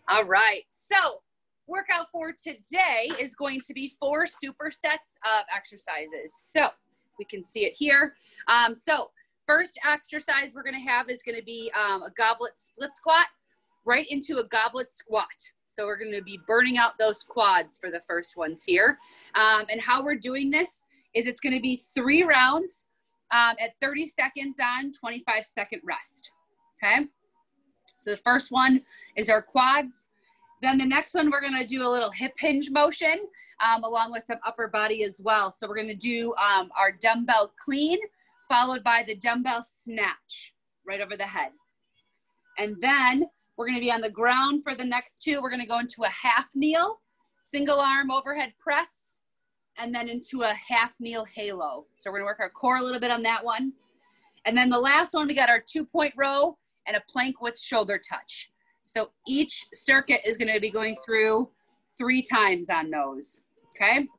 All right, so workout for today is going to be 4 supersets of exercises. So we can see it here. So first exercise we're gonna have is gonna be a goblet split squat right into a goblet squat. So we're gonna be burning out those quads for the first ones here. And how we're doing this is it's gonna be 3 rounds at 30 seconds on, 25-second rest, okay? So the first one is our quads. Then the next one, we're gonna do a little hip hinge motion along with some upper body as well. So we're gonna do our dumbbell clean followed by the dumbbell snatch right over the head. And then we're gonna be on the ground for the next 2. We're gonna go into a half kneel, single arm overhead press, and then into a half kneel halo. So we're gonna work our core a little bit on that one. And then the last one, we got our 2-point row and a plank with shoulder touch. So each circuit is gonna be going through 3 times on those, okay?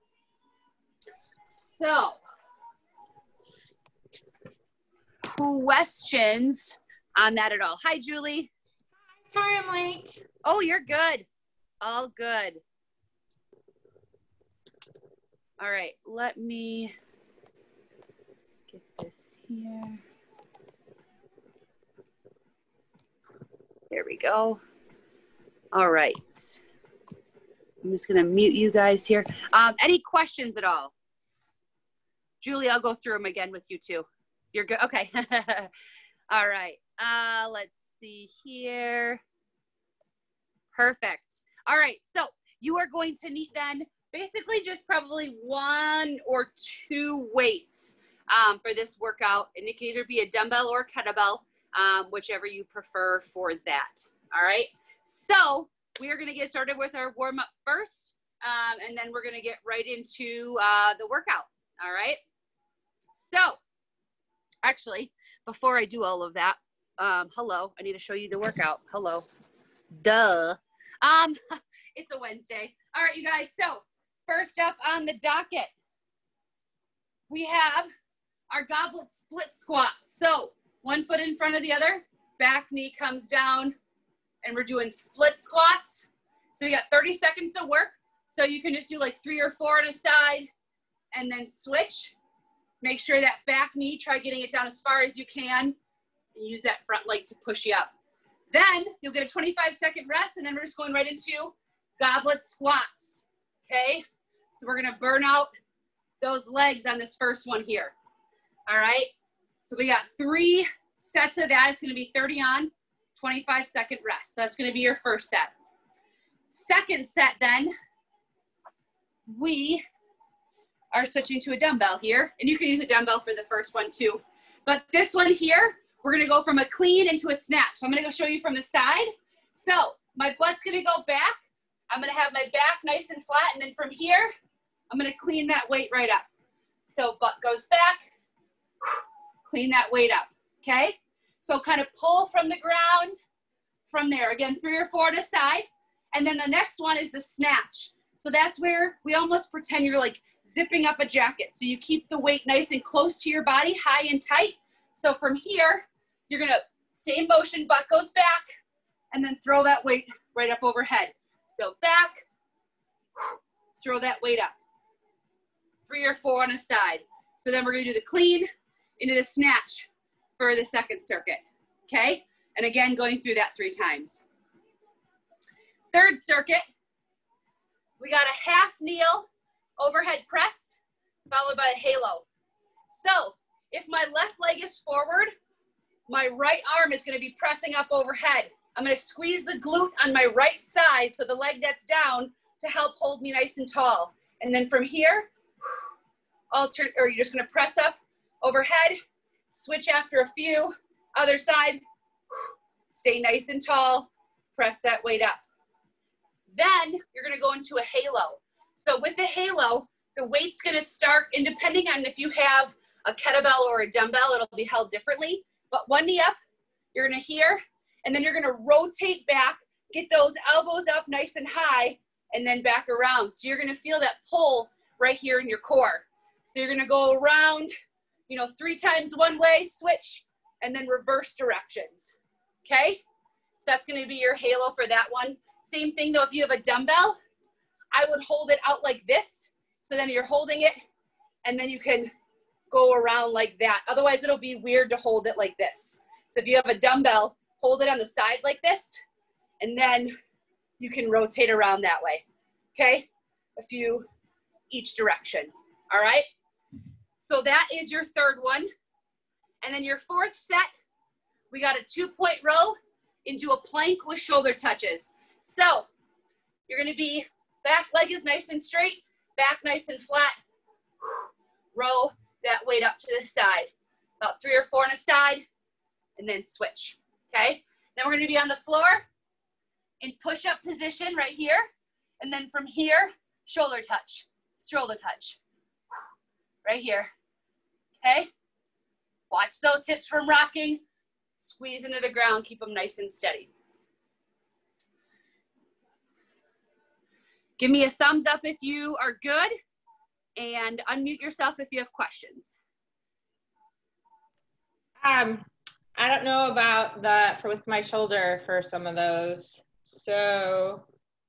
So, questions on that at all? Hi, Julie. Sorry I'm late. Oh, you're good. All good. All right, let me get this here. There we go. All right. I'm just gonna mute you guys here. Any questions at all? Julie, I'll go through them again with you too. You're good, okay. All right, let's see here. Perfect. All right, so you are going to need then basically just probably 1 or 2 weights for this workout. And it can either be a dumbbell or kettlebell. Whichever you prefer for that. All right. So we are going to get started with our warm up first. And then we're going to get right into the workout. All right. So actually, before I do all of that, hello, I need to show you the workout. Hello. Duh. It's a Wednesday. All right, you guys. So first up on the docket, we have our goblet split squat. So 1 foot in front of the other, back knee comes down, and we're doing split squats. So you got 30 seconds to work. So you can just do like 3 or 4 on a side and then switch. Make sure that back knee, try getting it down as far as you can and use that front leg to push you up. Then you'll get a 25-second rest and then we're just going right into goblet squats, okay? So we're gonna burn out those legs on this first one here, all right? So we got 3 sets of that. It's gonna be 30 on, 25-second rest. So that's gonna be your first set. Second set then, we are switching to a dumbbell here. And you can use a dumbbell for the first one too. But this one here, we're gonna go from a clean into a snatch. So I'm gonna go show you from the side. So my butt's gonna go back. I'm gonna have my back nice and flat. And then from here, I'm gonna clean that weight right up. So butt goes back. Clean that weight up, okay? So kind of pull from the ground from there. Again, 3 or 4 on a side. And then the next one is the snatch. So that's where we almost pretend you're like zipping up a jacket. So you keep the weight nice and close to your body, high and tight. So from here, you're gonna, same motion, butt goes back, and then throw that weight right up overhead. So back, throw that weight up. 3 or 4 on a side. So then we're gonna do the clean, into the snatch for the second circuit, okay? And again, going through that 3 times. Third circuit, we got a half kneel overhead press, followed by a halo. So if my left leg is forward, my right arm is gonna be pressing up overhead. I'm gonna squeeze the glute on my right side, so the leg that's down, to help hold me nice and tall. And then from here, you're just gonna press up overhead, switch after a few, other side, stay nice and tall, press that weight up. Then you're gonna go into a halo. So with the halo, the weight's gonna start, and depending on if you have a kettlebell or a dumbbell, it'll be held differently, but 1 knee up, you're gonna here, and then you're gonna rotate back, get those elbows up nice and high, and then back around. So you're gonna feel that pull right here in your core. So you're gonna go around, 3 times one way, switch, and then reverse directions, okay? So that's gonna be your halo for that one. Same thing though, if you have a dumbbell, I would hold it out like this. So then you're holding it and then you can go around like that. Otherwise it'll be weird to hold it like this. So if you have a dumbbell, hold it on the side like this, and then you can rotate around that way, okay? A few each direction, all right? So that is your third one. And then your fourth set, we got a 2-point row into a plank with shoulder touches. So you're gonna be, back leg is nice and straight, back nice and flat. Row that weight up to the side. About 3 or 4 on a side, and then switch, okay? Then we're gonna be on the floor in push-up position right here. And then from here, shoulder touch, right here, okay? Watch those hips from rocking, squeeze into the ground, keep them nice and steady. Give me a thumbs up if you are good, and unmute yourself if you have questions. I don't know about with my shoulder for some of those. So,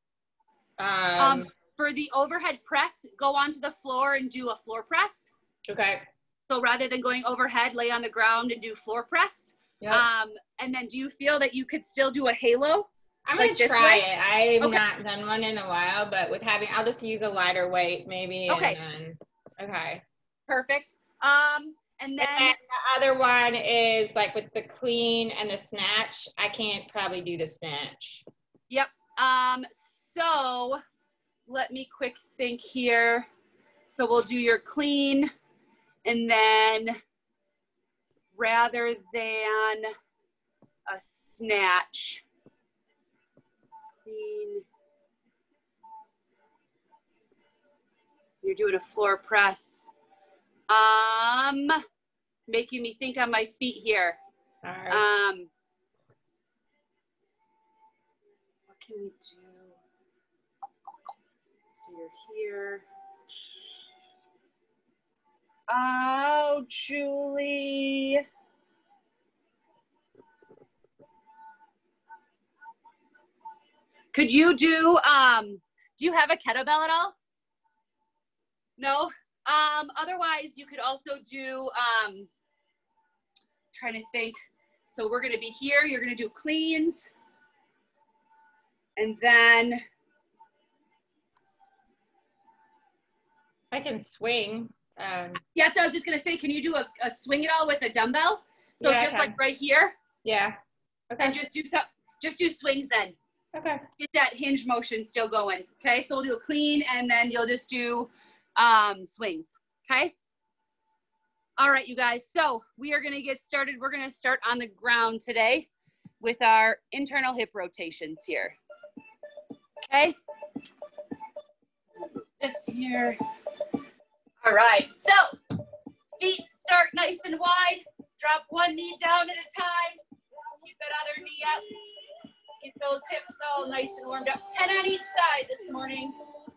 for the overhead press, go onto the floor and do a floor press. Okay. So rather than going overhead, lay on the ground and do floor press. Yep. And then do you feel that you could still do a halo? I'm going to try it. I've not done one in a while, but with I'll just use a lighter weight maybe. Okay. And then, okay. Perfect. And then the other one is like with the clean and the snatch. I can't probably do the snatch. Yep. So let me quick think here. So we'll do your clean, and then rather than a snatch, clean, you're doing a floor press. Making me think on my feet here. All right. What can we do? So you're here. Oh, Julie. Could you do you have a kettlebell at all? No? Otherwise, you could also do, trying to think. So we're going to be here. You're going to do cleans. And then. I can swing. Yeah, so I was just going to say, can you do a swing it all with a dumbbell? So yeah, just like right here. Yeah. Okay. And just do swings then. Okay. Get that hinge motion still going. Okay, so we'll do a clean and then you'll just do swings. Okay. All right, you guys. So we are going to get started. We're going to start on the ground today with our internal hip rotations here. Okay. This here. All right. So feet start nice and wide. Drop one knee down at a time. Keep that other knee up. Get those hips all nice and warmed up. 10 on each side this morning.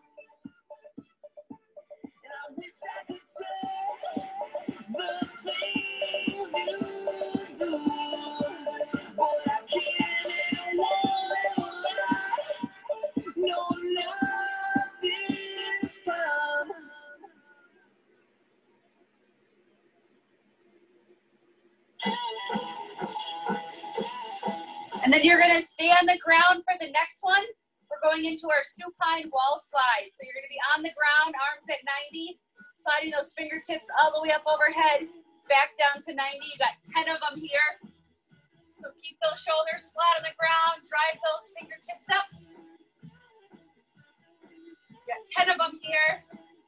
And then you're gonna stay on the ground for the next one. We're going into our supine wall slide. So you're gonna be on the ground, arms at 90, sliding those fingertips all the way up overhead, back down to 90. You got 10 of them here. So keep those shoulders flat on the ground, drive those fingertips up. You got 10 of them here.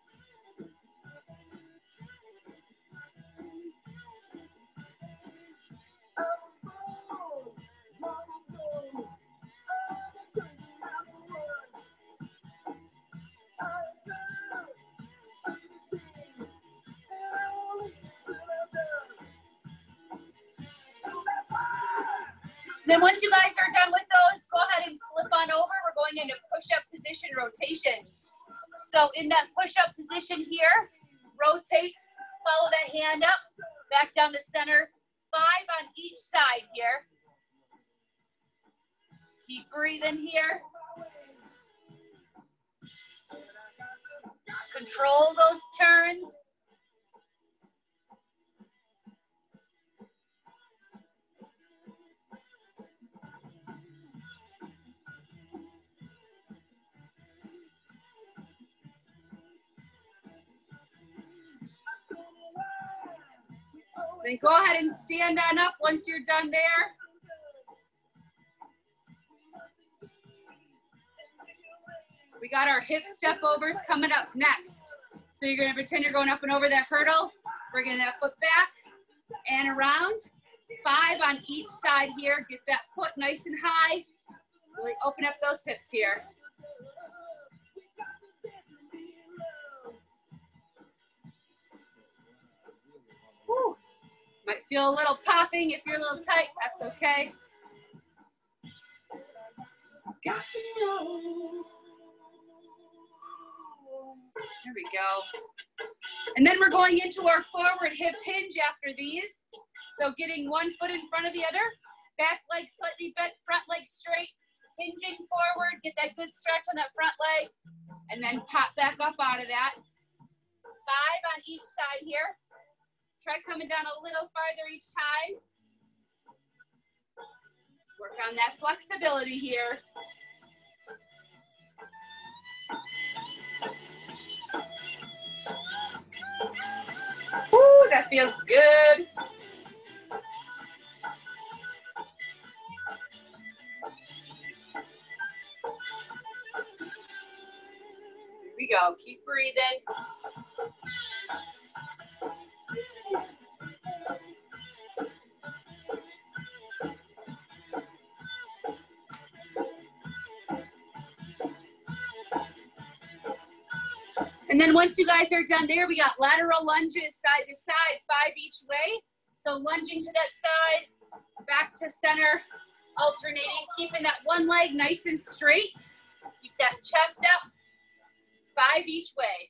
Then once you guys are done with those, go ahead and flip on over. We're going into push-up position rotations. So in that push-up position here, rotate, follow that hand up, back down to center. 5 on each side here. Keep breathing here. Control those turns. Then go ahead and stand on up once you're done there. We got our hip step overs coming up next. So you're gonna pretend you're going up and over that hurdle, bringing that foot back and around. 5 on each side here. Get that foot nice and high. Really open up those hips here. Woo. Might feel a little popping if you're a little tight, that's okay. Got to know. There we go. And then we're going into our forward hip hinge after these. So getting one foot in front of the other, back leg slightly bent, front leg straight, hinging forward, get that good stretch on that front leg, and then pop back up out of that. 5 on each side here. Try coming down a little farther each time. Work on that flexibility here. Woo, that feels good. Here we go, keep breathing. And then once you guys are done there, we got lateral lunges side to side, 5 each way. So lunging to that side, back to center, alternating, keeping that one leg nice and straight. Keep that chest up, 5 each way.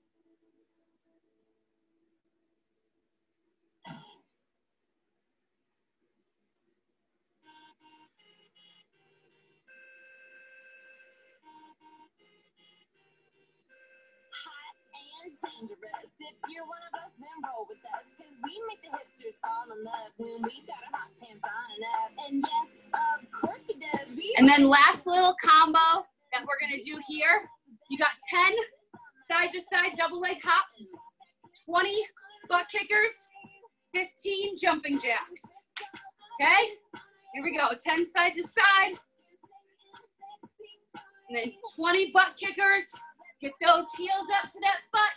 Dangerous. If you're one of us, then roll with us, because we make the hipsters fall in love when we got our hot pants on and up. And yes, of course we do. And then last little combo that we're gonna do here, you got 10 side to side double leg hops, 20 butt kickers, 15 jumping jacks. Okay, here we go, 10 side to side, and then 20 butt kickers. Get those heels up to that butt.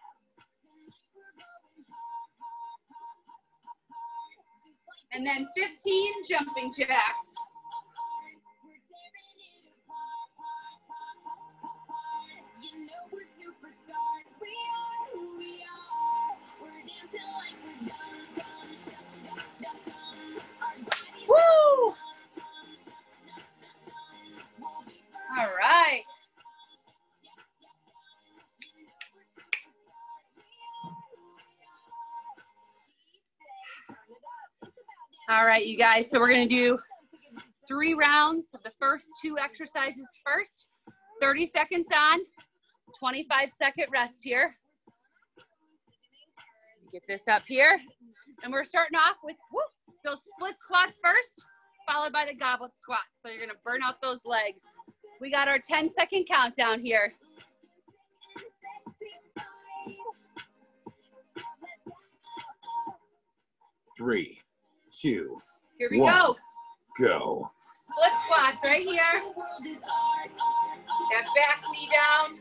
And then 15 jumping jacks. Woo! All right. All right, you guys, so we're gonna do 3 rounds of the first 2 exercises first. 30 seconds on, 25-second rest here. Get this up here. And we're starting off with those split squats first, followed by the goblet squats. So you're gonna burn out those legs. We got our 10-second countdown here. 3, 2, Here we 1, go. go. Split squats right here. That back knee down.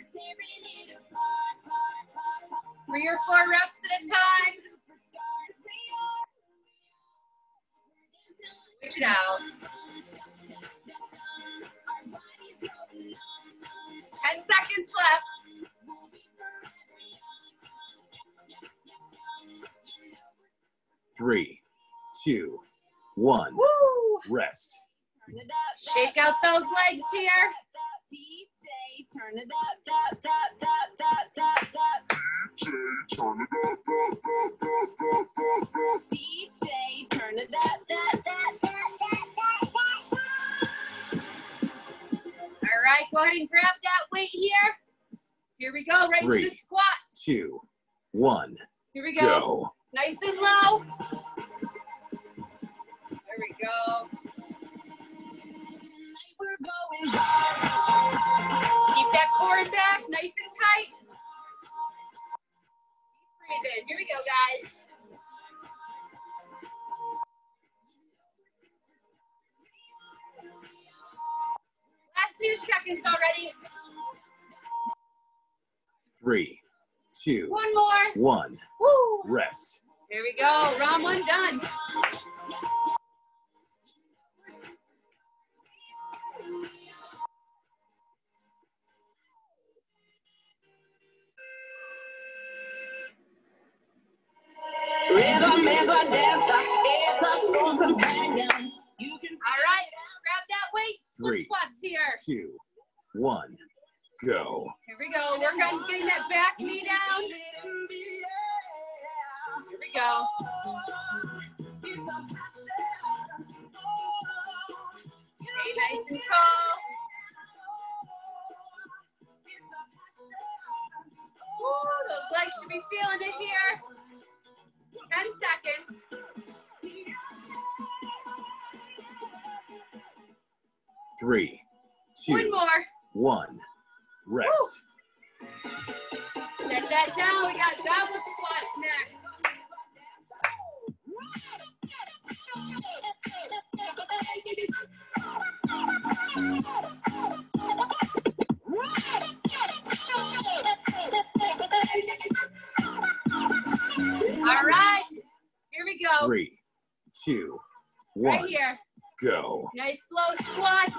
3 or 4 reps at a time. Switch it out. 10 seconds left. 3, 2, 1. Woo! Rest. Shake out those legs here. Turn it up, DJ, turn it up, All right, go ahead and grab that weight here. Here we go, right into the squats. 2, 1, Here we go. go. Nice and low. There we go. We're going Keep that core back, nice and tight. Breathe in. Here we go, guys. Last few seconds already. 3, 2, One more. 1, Woo. rest. Here we go. Round one done. Rhythm is a dancer, it's a soul companion. You can All right. Grab that weight. Split 3, squats here. 2, 1, go. Here we go. Work on getting that back knee down. Here we go. Stay nice and tall. Ooh, those legs should be feeling it here. 10 seconds. 3, 2, One more. 1, rest. Set that down. We got goblet squats next. All right. Here we go. 3, 2, Right 1, here. go. Nice slow squats.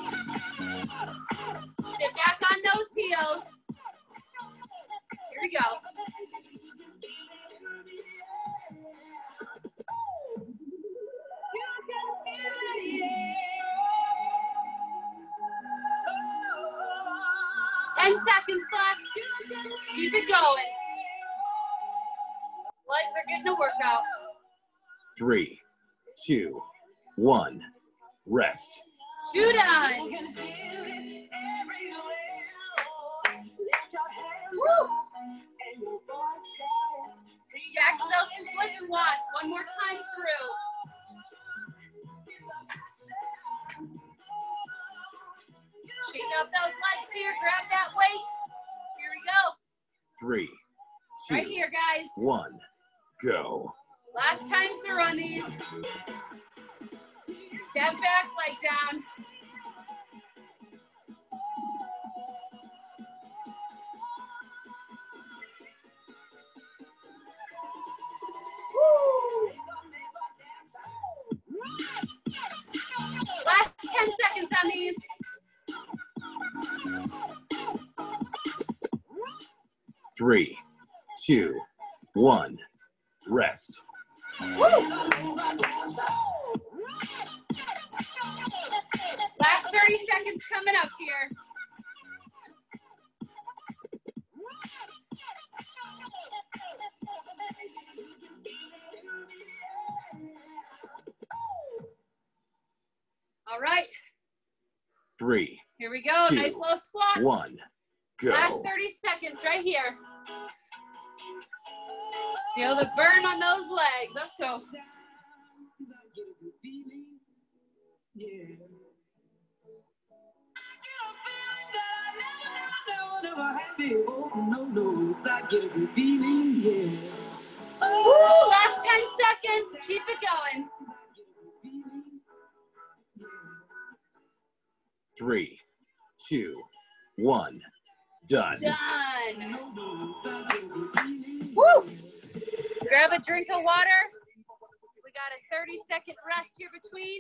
Sit back on those heels. Here we go. Ten seconds left. Keep it going. Legs are getting a workout. 3, 2, 1, rest. 2 done. Woo. Back to those split squats. One more time through. Shake up those legs here. Grab that weight. Here we go. 3, 2, Right here, guys. 1, go. Last time through on these. That back leg down. Woo. Last 10 seconds on these. 3, 2, 1, rest. Woo. Last 30 seconds coming up here. All right. 3, Here we go. 2, Nice low squats. 1, go. Last 30 seconds right here. Feel the burn on those legs. Let's go. Woo, last 10 seconds. Keep it going. 3, 2, 1, done. Done. Woo. Grab a drink of water. We got a 30-second rest here between.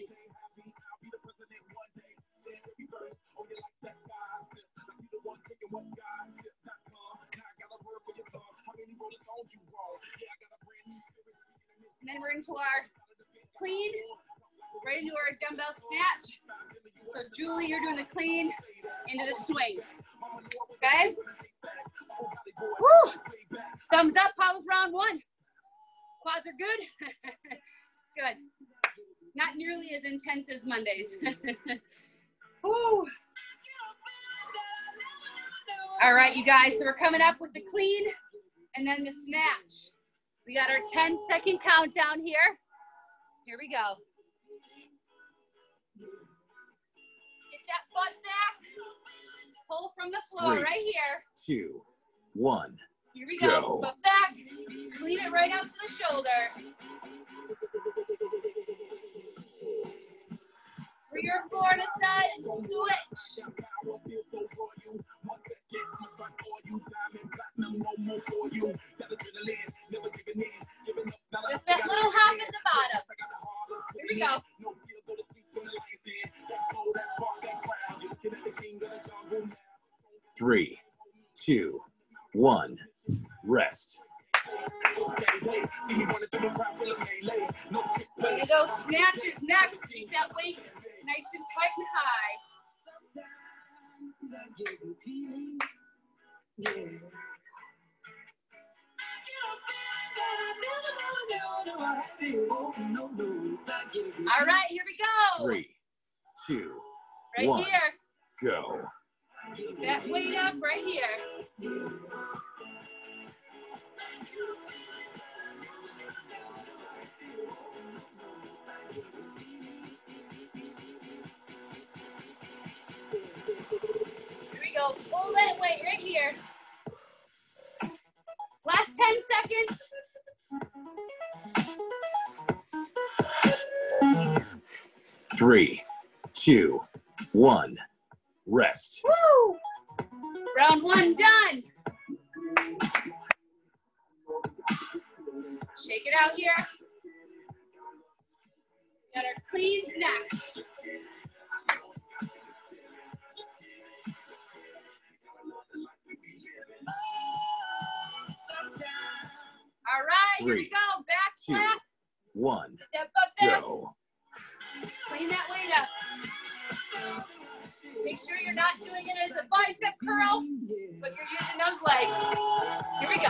And then we're into our clean, right into our dumbbell snatch. So Julie, you're doing the clean into the swing. Okay? Woo! Thumbs up, how was round one? Quads are good? Good. Not nearly as intense as Mondays. Woo! All All right, you guys, so we're coming up with the clean and then the snatch. We got our 10-second countdown here. Here we go. Get that butt back. Pull from the floor. 3, right here. 2, 1. Here we go. Go. Butt back. Clean it right out to the shoulder. 3 or 4 to the side and switch. Just that little hop at the bottom. Here we go. 3, 2, 1. Rest. We're gonna go snatches next. Keep that weight nice and tight and high. All right, here we go. 3, 2, Right 1. here. Go. That weight up right here. Here we go. Pull that weight right here. Last 10 seconds. 3, 2, 1. Rest. Woo! Round 1 done. Shake it out here. Got our cleans next. All right, here we 3, go. Back 2, flat. 1. Get that butt back. Go. Clean that weight up. Make sure you're not doing it as a bicep curl, but you're using those legs. Here we go.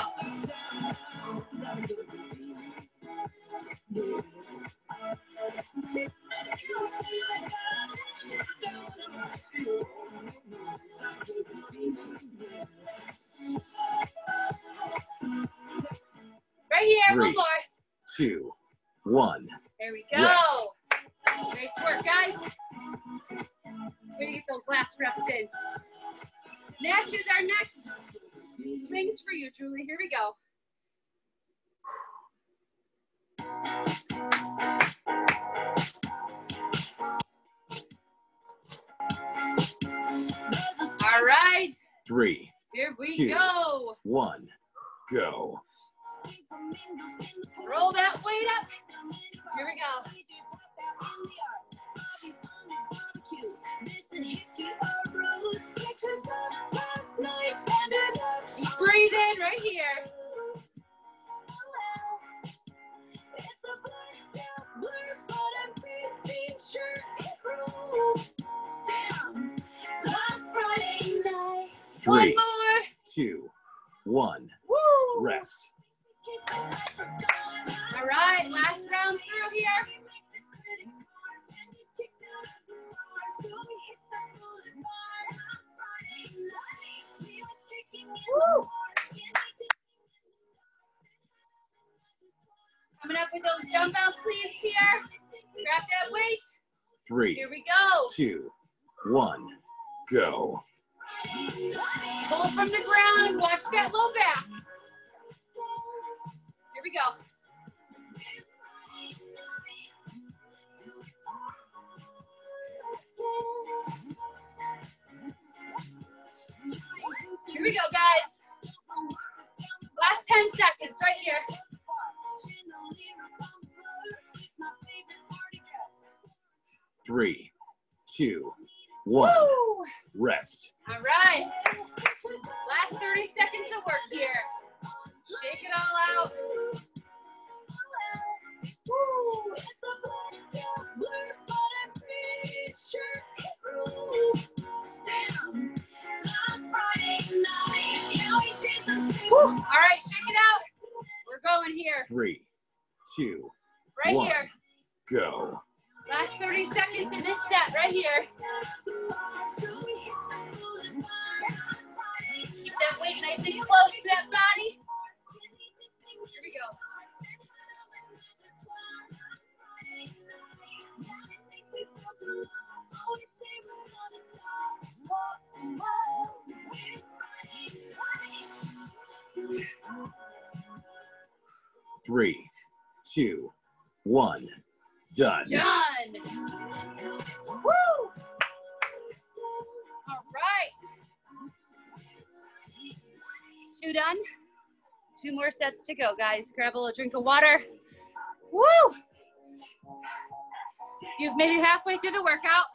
Right here, 3, one more. 2, 1. There we go. Rest. Nice work, guys. Way to get those last reps in. Snatches are next. Swings for you, Julie. Here we go. All right. 3, Here we 2, go. 1. Go. Roll that weight up. Here we go. Breathe in right here. One 3, more. 2, 1. Woo. Rest. All right, last round through here. Woo. Coming up with those dumbbell cleans here. Grab that weight. 3, Here we go. 2, 1. Go. Pull from the ground. Watch that low back. Here we go. Here we go, guys. Last 10 seconds right here. Three, 2, 1. Woo! Rest. All right. Last 30 seconds of work here. Shake it all out. Woo! Woo! All right, shake it out. We're going here. 3, 2, Right 1. here. Go. Last 30 seconds in this set, right here. Keep and close to that body. Here we go. Three, two, one, done. Done. Woo! All right. 2 done. 2 more sets to go, guys. Grab a little drink of water. Woo! You've made it halfway through the workout.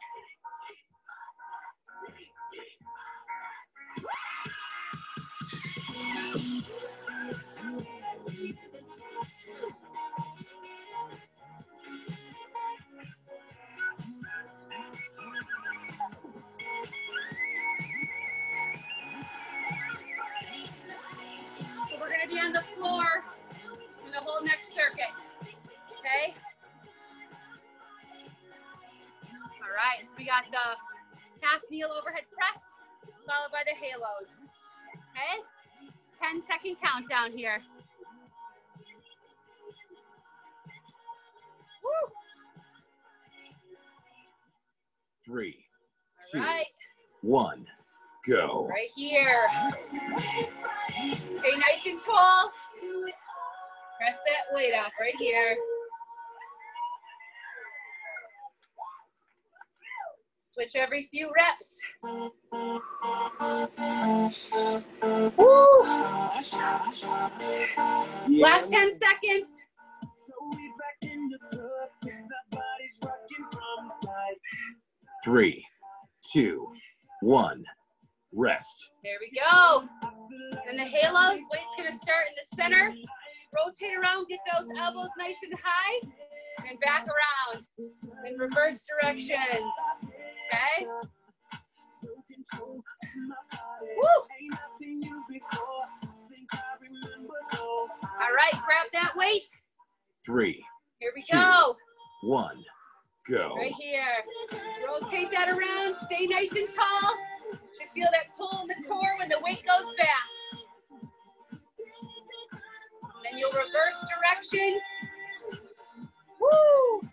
So we're gonna be on the floor for the whole next circuit, okay? All right, so we got the half kneel overhead press, followed by the halos, okay? 10-second countdown here. Woo! 3, All 2, right. 1, go. Right here. Stay nice and tall. Press that weight up right here. Switch every few reps. Woo! Last 10 seconds. 3, 2, 1, rest. There we go. And the halos, weight's gonna start in the center. Rotate around, get those elbows nice and high, and then back around in reverse directions. Okay? Woo! All right, grab that weight. 3, Here we 2, go. 1, go. Right here. Rotate that around, stay nice and tall. Should feel that pull in the core when the weight goes back. Then you'll reverse directions. Woo!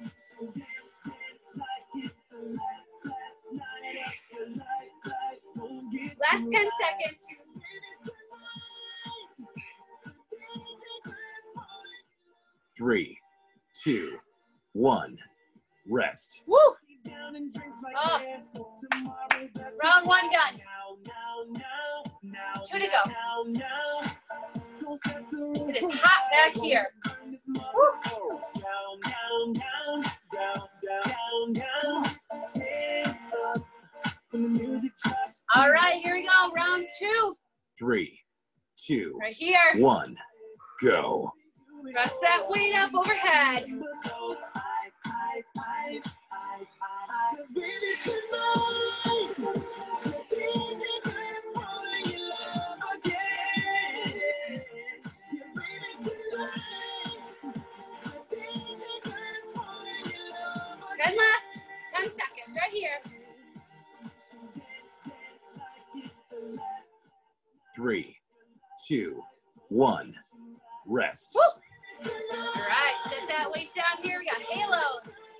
Last 10 seconds. Three, 2, 1, rest. Woo! Oh. Round 1 done. 2 to go. It is hot back here. Woo! All right, here we go. Round 2. 3, 2, Right here. 1, go. Press that weight up overhead. Ten left. 10 seconds right here. 3, 2, 1, rest. Woo! All right, set that weight down here. We got halos.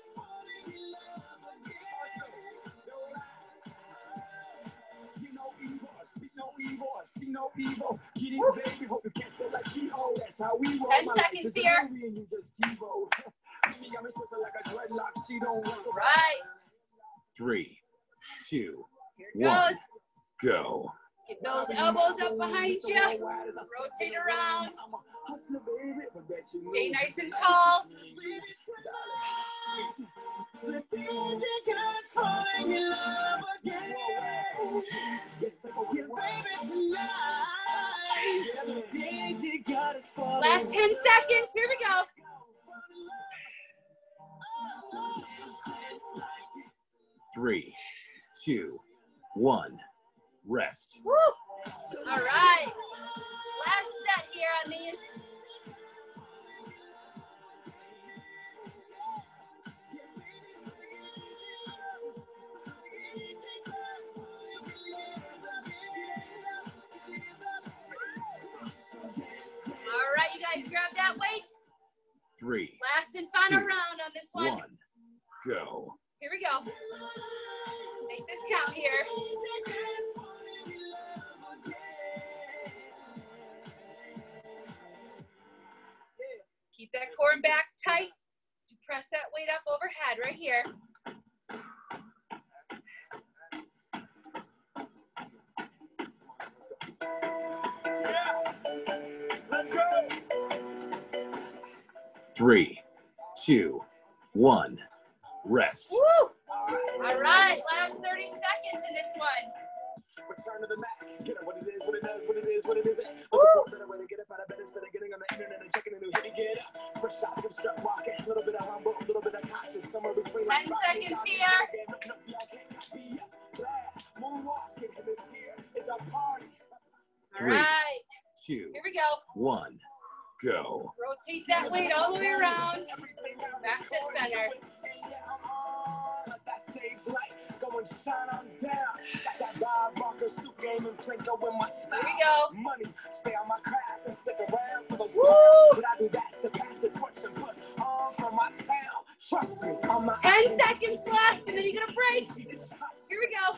Woo. 10 seconds here. Right. 3, 2, Here it 1, goes. go. Get those elbows up behind you. Rotate around. Stay nice and tall. Last 10 seconds. Here we go. Three, 2, 1, rest. Woo! All right. Last set here on these. 3, Last and final 2, round on this one. 1, go. Here we go. Make this count here. Keep that core and back tight. So press that weight up overhead right here. Three, 2, 1, rest. Woo! All right, last 30 seconds in this one. Return to the mat. Get it what it is, what it does, what it is, what it isn't. Woo! Better way to get it, better instead of getting on the internet and checking a new hit. Get up. Fresh out, you start walking. A little bit of humble, a little bit of conscious. Somewhere between 10 seconds here. Moonwalking in this here is a party. All 3, right, 2, here we go. 1, go. Rotate that weight all the way around. Back to center. That stage light, go and shine on down. Got that Bob Barker suit game and Plinko in my style. Here we go. Money, stay on my craft and stick around for those Woo! times. But I do that to pass the torch and put on for my town. Trust me, I'm not 10 seconds left, and then you're gonna break. Here we go.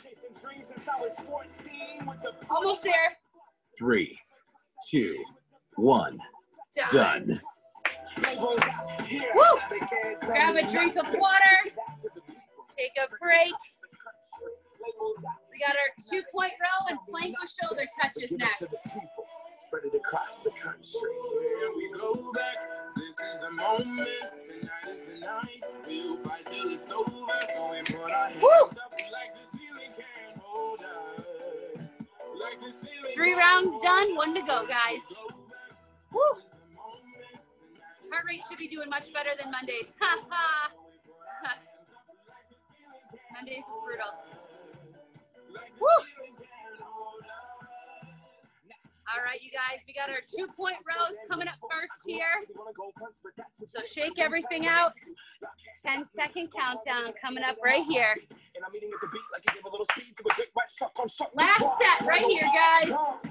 Almost there. 3, 2, 1, done. Woo! Grab a drink of water. Take a break. We got our 2-point row and plank with shoulder touches next. Spread it across the country. Here we go back. This is the moment. Tonight is the night. We'll fight till it's over. So we put our hands Woo! up like the ceiling can't hold us. Like the ceiling 3 rounds done, 1 to go, guys. Woo! Heart rate should be doing much better than Mondays. Ha ha! Mondays was brutal. Woo! All right, you guys, we got our 2-point rows coming up first here. So shake everything out. 10-second countdown coming up right here. Last set right here, guys.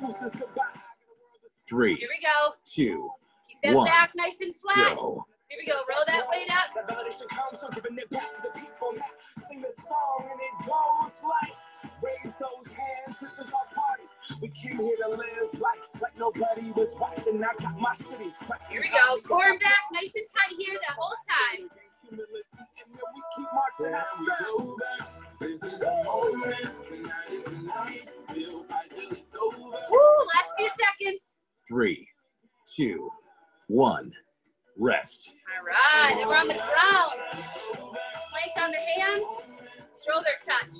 3, Here we go. 2, Keep that 1, back nice and flat. go. Here we go. Roll that weight up. The validation comes from giving it back to the people. Now sing the song and it goes like, raise those hands, this is our party. We came here to live life like nobody was watching. I got my city. Here we go. Core and back nice and tight here the whole time. Humility, and then we keep marching outside. This is the moment. Tonight is the night. We'll fight till it's over. Woo! Last few seconds. 3, 2, 1, rest. All right, then we're on the ground. Plank on the hands, shoulder touch.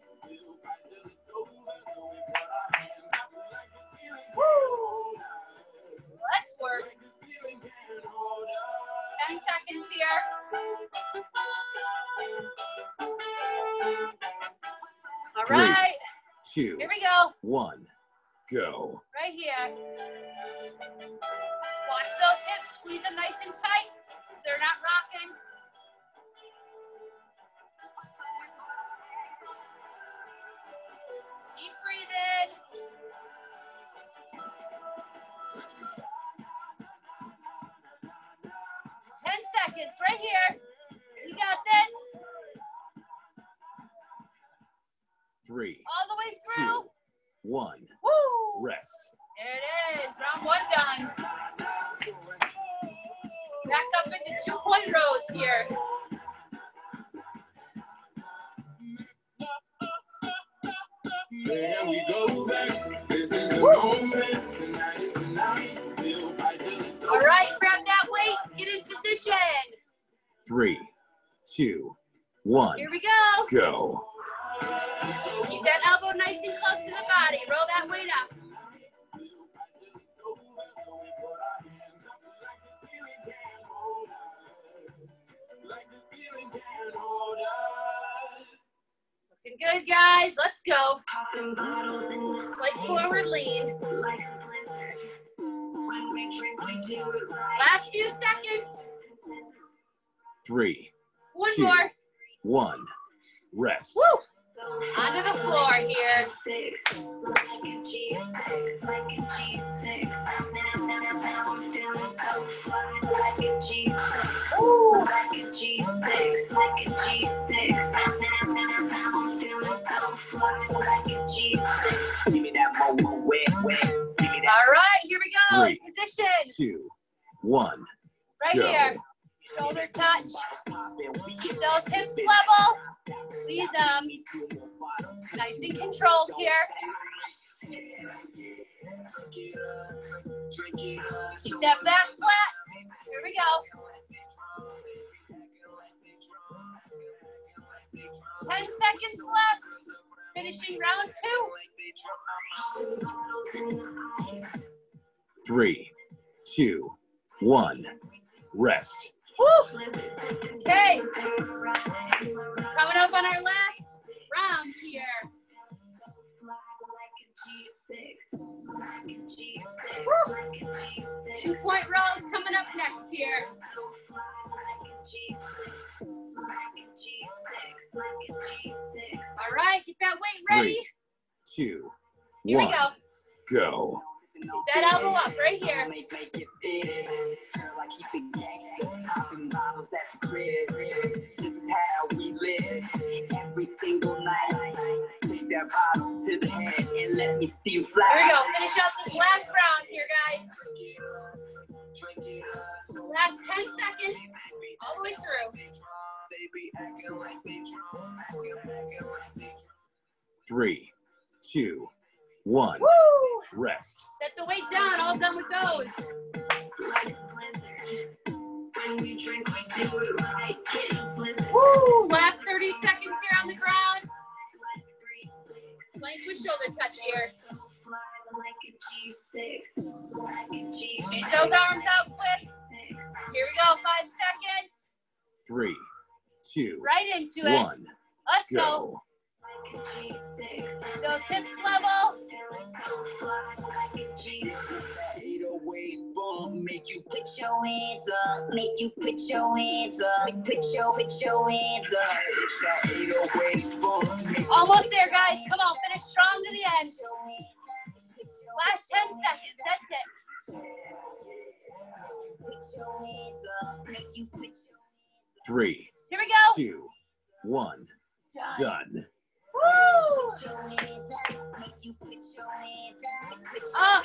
Woo! Let's work. 10 seconds here. All 3, right, 2, here we go. 1, go. Right here. Watch those hips, squeeze them nice and tight because they're not rocking. Keep breathing. Seconds right here. You got this. 3, All the way through. 2, 1, Woo! rest. There it is. Round 1 done. Back up into 2-point rows here. Here we go back. This is the moment. Tonight is the night. We'll fight till it's over. All right, grab that weight. Get in position. 3, 2, 1, Here we go. go. Keep that elbow nice and close to the body. Roll that weight up. Looking good, guys. Let's go. Slight forward lean. Last few seconds. 3, 1 2, more. 1, rest. Woo! Onto the floor here. All right, here we go. 3, Position. 2, 1. Right Go. here. Shoulder touch. Keep those hips level. Squeeze them. Nice and controlled here. Keep that back flat. Here we go. 10 seconds left. Finishing round 2. 3, 2, 1. Rest. Woo. Okay. Coming up on our last round here. Woo. 2-point rows coming up next here. All right, get that weight ready. 3, 2, Here 1. we go. Go. Get that elbow up right here. This is how we live every single night. Take that bottle to the head and let me see you fly. Here we go. Finish out this last round here, guys. Last 10 seconds, all the way through. 3, 2, 1. Woo! Rest. Set the weight down. All done with those. Woo! Last 30 seconds here on the ground. Plank with shoulder touch here. Shake those arms out quick. Here we go. 5 seconds. 3, 2, Right into it. 1. Let's go. Go. Those hips level. Make you put your hands up, make you put your hands up, put your hands up. Almost there, guys. Come on, finish strong to the end. Last 10 seconds. That's it. 3, Here we go. 2, 1. Done. Woo! Oh.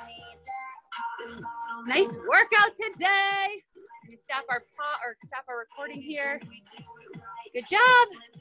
Nice workout today. We stop our recording here. Good job.